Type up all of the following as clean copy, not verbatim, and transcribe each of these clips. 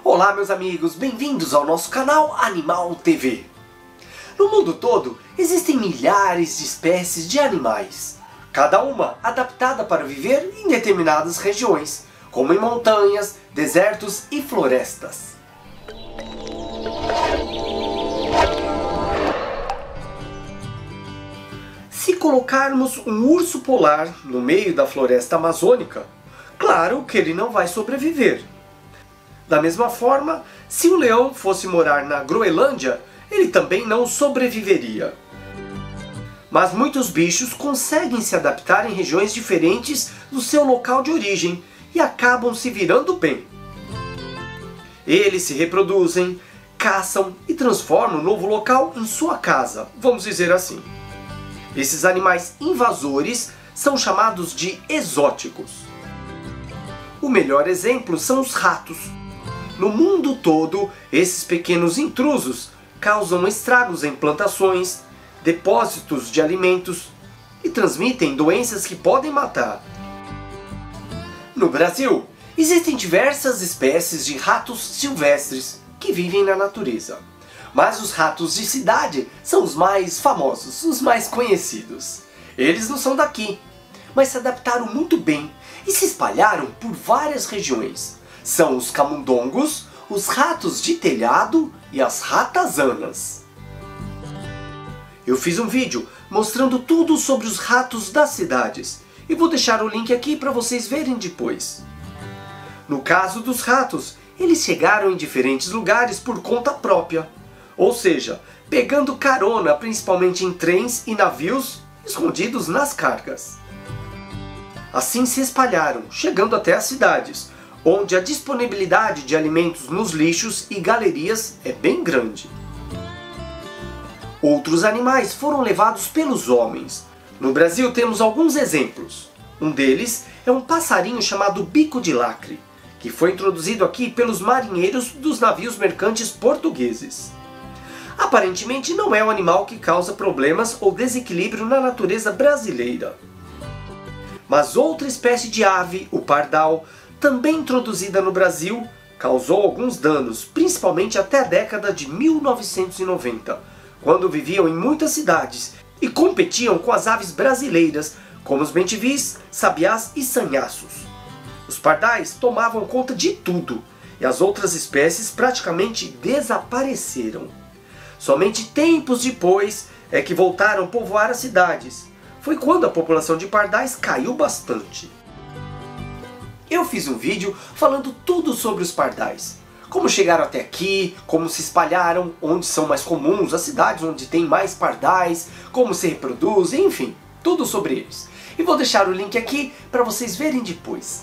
Olá meus amigos, bem-vindos ao nosso canal Animal TV. No mundo todo existem milhares de espécies de animais, cada uma adaptada para viver em determinadas regiões, como em montanhas, desertos e florestas. Se colocarmos um urso polar no meio da floresta amazônica, claro que ele não vai sobreviver. Da mesma forma, se o leão fosse morar na Groenlândia, ele também não sobreviveria. Mas muitos bichos conseguem se adaptar em regiões diferentes do seu local de origem e acabam se virando bem. Eles se reproduzem, caçam e transformam o novo local em sua casa, vamos dizer assim. Esses animais invasores são chamados de exóticos. O melhor exemplo são os ratos. No mundo todo, esses pequenos intrusos causam estragos em plantações, depósitos de alimentos e transmitem doenças que podem matar. No Brasil, existem diversas espécies de ratos silvestres que vivem na natureza. Mas os ratos de cidade são os mais famosos, os mais conhecidos. Eles não são daqui, mas se adaptaram muito bem e se espalharam por várias regiões. São os camundongos, os ratos de telhado e as ratazanas. Eu fiz um vídeo mostrando tudo sobre os ratos das cidades e vou deixar o link aqui para vocês verem depois. No caso dos ratos, eles chegaram em diferentes lugares por conta própria, ou seja, pegando carona principalmente em trens e navios escondidos nas cargas. Assim se espalharam, chegando até as cidades, onde a disponibilidade de alimentos nos lixos e galerias é bem grande. Outros animais foram levados pelos homens. No Brasil temos alguns exemplos. Um deles é um passarinho chamado bico de lacre, que foi introduzido aqui pelos marinheiros dos navios mercantes portugueses. Aparentemente não é um animal que causa problemas ou desequilíbrio na natureza brasileira. Mas outra espécie de ave, o pardal, também introduzida no Brasil, causou alguns danos, principalmente até a década de 1990, quando viviam em muitas cidades e competiam com as aves brasileiras, como os bentivis, sabiás e sanhaços. Os pardais tomavam conta de tudo, e as outras espécies praticamente desapareceram. Somente tempos depois é que voltaram a povoar as cidades. Foi quando a população de pardais caiu bastante. Eu fiz um vídeo falando tudo sobre os pardais. Como chegaram até aqui, como se espalharam, onde são mais comuns, as cidades onde tem mais pardais, como se reproduzem, enfim, tudo sobre eles. E vou deixar o link aqui para vocês verem depois.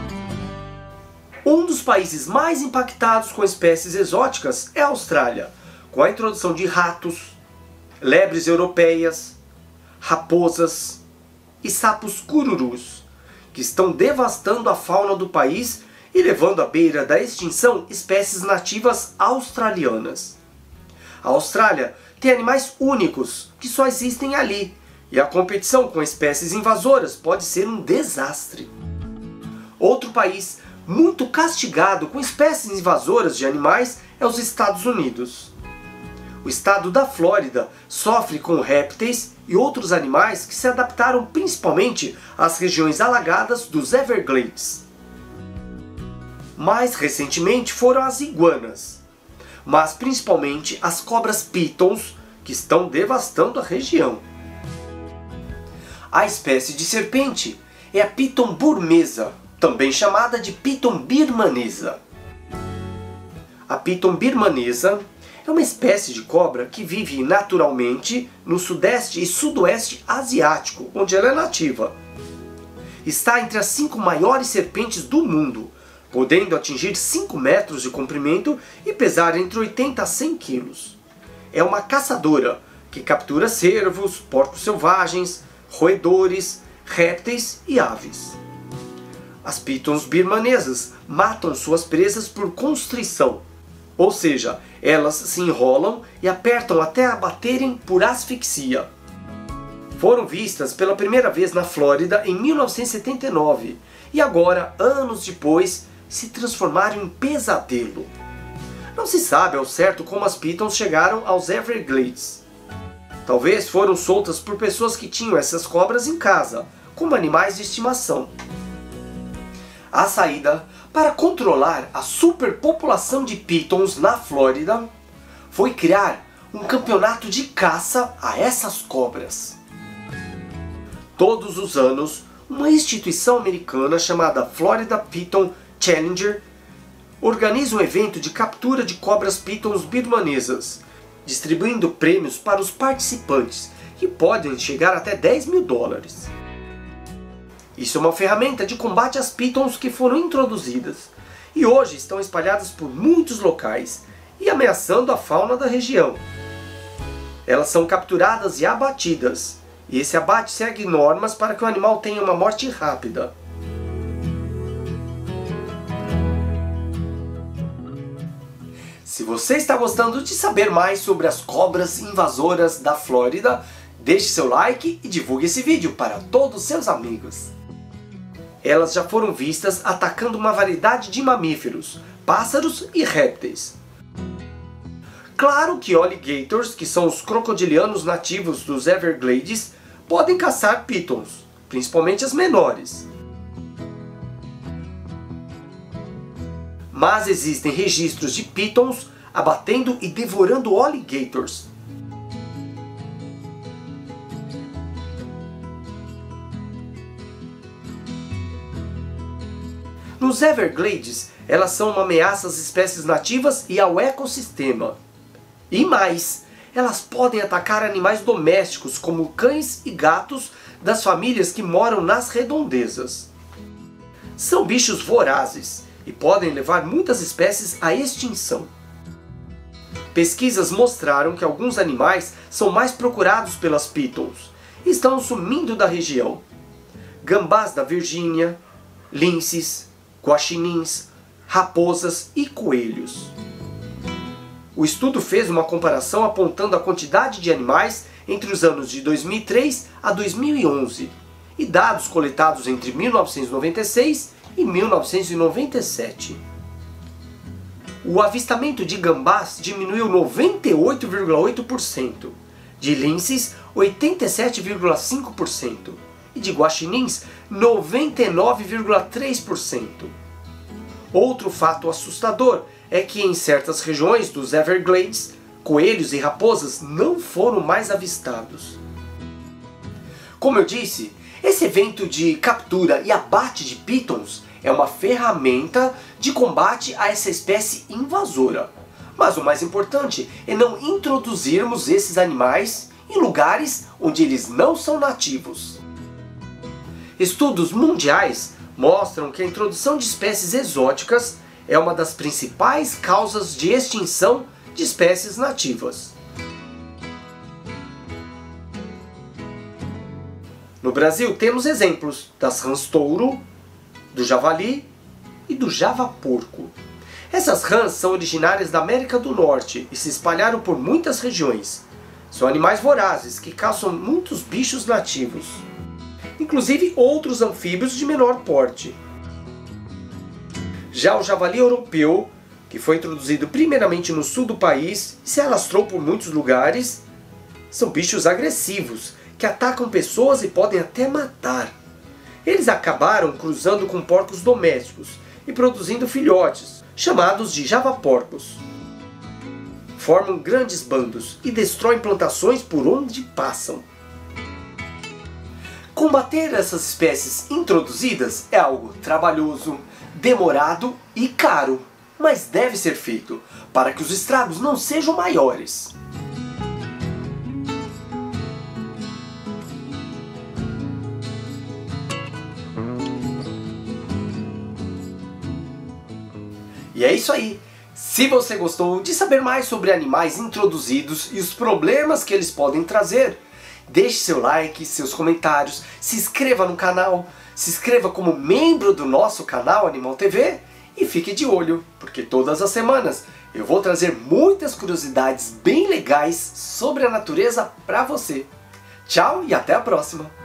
Um dos países mais impactados com espécies exóticas é a Austrália, com a introdução de ratos, lebres europeias, raposas e sapos cururus, que estão devastando a fauna do país e levando à beira da extinção espécies nativas australianas. A Austrália tem animais únicos que só existem ali, e a competição com espécies invasoras pode ser um desastre. Outro país muito castigado com espécies invasoras de animais é os Estados Unidos. O estado da Flórida sofre com répteis e outros animais que se adaptaram principalmente às regiões alagadas dos Everglades. Mais recentemente foram as iguanas, mas principalmente as cobras pitons, que estão devastando a região. A espécie de serpente é a Piton burmesa, também chamada de Piton birmanesa. A Piton birmanesa é uma espécie de cobra que vive naturalmente no sudeste e sudoeste asiático, onde ela é nativa. Está entre as 5 maiores serpentes do mundo, podendo atingir 5 metros de comprimento e pesar entre 80 a 100 quilos. É uma caçadora que captura cervos, porcos selvagens, roedores, répteis e aves. As pitons birmanesas matam suas presas por constrição, ou seja, elas se enrolam e apertam até abaterem por asfixia. Foram vistas pela primeira vez na Flórida em 1979 e agora, anos depois, se transformaram em pesadelo. Não se sabe ao certo como as pitons chegaram aos Everglades. Talvez foram soltas por pessoas que tinham essas cobras em casa, como animais de estimação. A saída para controlar a superpopulação de pitons na Flórida foi criar um campeonato de caça a essas cobras. Todos os anos, uma instituição americana chamada Florida Piton Challenger organiza um evento de captura de cobras pitons birmanesas, distribuindo prêmios para os participantes, que podem chegar até $10.000. Isso é uma ferramenta de combate às pitons que foram introduzidas e hoje estão espalhadas por muitos locais e ameaçando a fauna da região. Elas são capturadas e abatidas, e esse abate segue normas para que o animal tenha uma morte rápida. Se você está gostando de saber mais sobre as cobras invasoras da Flórida, deixe seu like e divulgue esse vídeo para todos os seus amigos. Elas já foram vistas atacando uma variedade de mamíferos, pássaros e répteis. Claro que alligators, que são os crocodilianos nativos dos Everglades, podem caçar pitons, principalmente as menores. Mas existem registros de pitons abatendo e devorando alligators. Nos Everglades, elas são uma ameaça às espécies nativas e ao ecossistema. E mais, elas podem atacar animais domésticos como cães e gatos das famílias que moram nas redondezas. São bichos vorazes e podem levar muitas espécies à extinção. Pesquisas mostraram que alguns animais são mais procurados pelas pitons e estão sumindo da região. Gambás da Virgínia, linces, guaxinins, raposas e coelhos. O estudo fez uma comparação apontando a quantidade de animais entre os anos de 2003 a 2011 e dados coletados entre 1996 e 1997. O avistamento de gambás diminuiu 98,8%, de linces 87,5% e de guaxinins 99,3%. Outro fato assustador é que em certas regiões dos Everglades, coelhos e raposas não foram mais avistados. Como eu disse, esse evento de captura e abate de pitons é uma ferramenta de combate a essa espécie invasora. Mas o mais importante é não introduzirmos esses animais em lugares onde eles não são nativos. Estudos mundiais mostram que a introdução de espécies exóticas é uma das principais causas de extinção de espécies nativas. No Brasil temos exemplos das rãs touro, do javali e do javaporco. Essas rãs são originárias da América do Norte e se espalharam por muitas regiões. São animais vorazes que caçam muitos bichos nativos, inclusive outros anfíbios de menor porte. Já o javali europeu, que foi introduzido primeiramente no sul do país e se alastrou por muitos lugares, são bichos agressivos que atacam pessoas e podem até matar. Eles acabaram cruzando com porcos domésticos e produzindo filhotes, chamados de javaporcos. Formam grandes bandos e destroem plantações por onde passam. Combater essas espécies introduzidas é algo trabalhoso, demorado e caro, mas deve ser feito para que os estragos não sejam maiores. E é isso aí! Se você gostou de saber mais sobre animais introduzidos e os problemas que eles podem trazer, deixe seu like, seus comentários, se inscreva no canal, se inscreva como membro do nosso canal Animal TV e fique de olho, porque todas as semanas eu vou trazer muitas curiosidades bem legais sobre a natureza para você. Tchau e até a próxima!